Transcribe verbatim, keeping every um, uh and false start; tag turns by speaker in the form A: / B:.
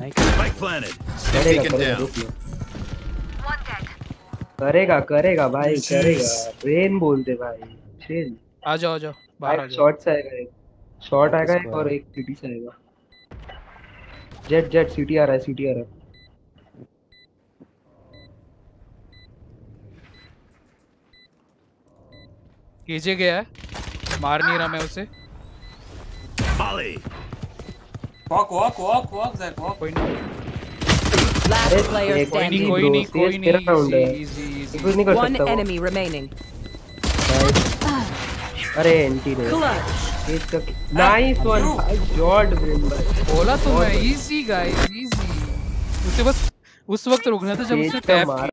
A: करेगा करेगा भाई करेगा। ट्रेन बोलते भाई ट्रेन।
B: आ जाओ आ जाओ बाहर आ जाओ।
A: शॉर्ट से आएगा एक, शॉर्ट आएगा एक और एक सिटी से आएगा। जेट जेट सिटी आ रहा है सिटी आ रहा है।
B: केजे गया है, मार नहीं रहा मैं उसे।
C: वॉक वॉक वॉक वॉक ज़ैक वॉक।
B: कोई नहीं
D: Last player
B: कोई नहीं
D: standing.
B: कोई नहीं कोई नहीं
A: इजी
B: इजी इजी।
A: कुछ नहीं कर
D: One
A: सकता वो।
D: enemy remaining.
A: अरे एंटी रे
D: Clutch.
A: इसका नाइस वन जॉर्ड ब्रेन भाई।
B: बोला तो मैं इजी गाइस इजी। उसे बस उस वक्त रुकना था जब उसने टैप